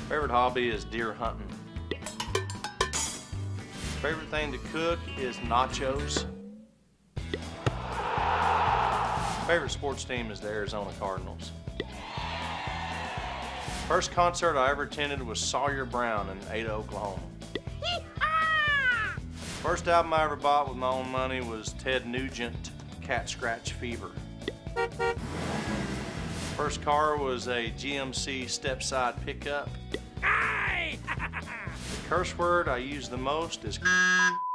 Favorite hobby is deer hunting. Favorite thing to cook is nachos. Favorite sports team is the Arizona Cardinals. First concert I ever attended was Sawyer Brown in Ada, Oklahoma. First album I ever bought with my own money was Ted Nugent, Cat Scratch Fever. First car was a GMC step-side pickup. The curse word I use the most is